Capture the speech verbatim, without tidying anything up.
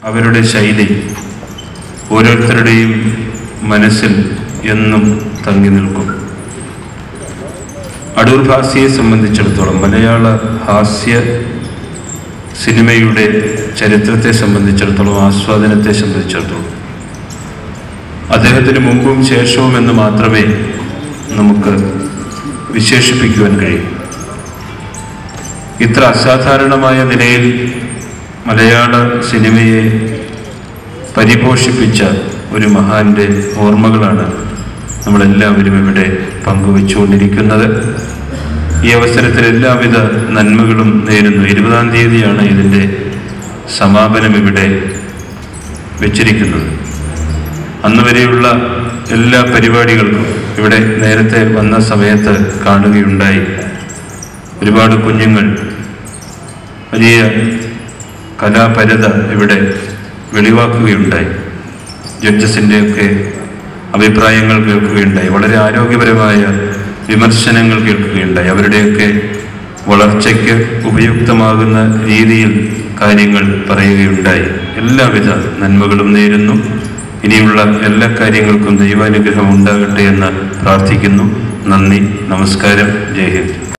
അവരുടെ ശൈലി ഓരോരുത്തരുടെയും മനസ്സിൽ എന്നും തങ്ങി നിൽക്കും. അടൂർ ഭാസിയെ സംബന്ധിച്ചിടത്തോളം, മലയാള ഹാസ്യ സിനിമയുടെ ചരിത്രത്തെ സംബന്ധിച്ചിടത്തോളം, ആസ്വാദനത്തെ സംബന്ധിച്ചിടത്തോളം അദ്ദേഹത്തിന് മുമ്പും ശേഷവും എന്ന് മാത്രമേ നമുക്ക് വിശേഷിപ്പിക്കുവാൻ കഴിയും. ഇത്ര അസാധാരണമായ നിലയിൽ മലയാള സിനിമയെ പരിപോഷിപ്പിച്ച ഒരു മഹാന്റെ ഓർമ്മകളാണ് നമ്മളെല്ലാവരും ഇവിടെ പങ്കുവെച്ചുകൊണ്ടിരിക്കുന്നത്. ഈ അവസരത്തിൽ എല്ലാവിധ നന്മകളും നേരുന്നു. ഇരുപതാം തീയതിയാണ് ഇതിൻ്റെ സമാപനം ഇവിടെ വെച്ചിരിക്കുന്നത്. അന്ന് വരെയുള്ള എല്ലാ പരിപാടികൾക്കും ഇവിടെ നേരത്തെ വന്ന സമയത്ത് കാണുകയുണ്ടായി. ഒരുപാട് കുഞ്ഞുങ്ങൾ വലിയ കലാപരത ഇവിടെ വെളിവാക്കുകയുണ്ടായി. ജഡ്ജസിൻ്റെയൊക്കെ അഭിപ്രായങ്ങൾ കേൾക്കുകയുണ്ടായി. വളരെ ആരോഗ്യപരമായ വിമർശനങ്ങൾ കേൾക്കുകയുണ്ടായി. അവരുടെയൊക്കെ വളർച്ചയ്ക്ക് ഉപയുക്തമാകുന്ന രീതിയിൽ കാര്യങ്ങൾ പറയുകയുണ്ടായി. എല്ലാവിധ നന്മകളും നേരുന്നു. ഇനിയുള്ള എല്ലാ കാര്യങ്ങൾക്കും ദൈവാനുഗ്രഹം ഉണ്ടാകട്ടെ എന്ന് പ്രാർത്ഥിക്കുന്നു. നന്ദി, നമസ്കാരം, ജയ് ഹിന്ദ്.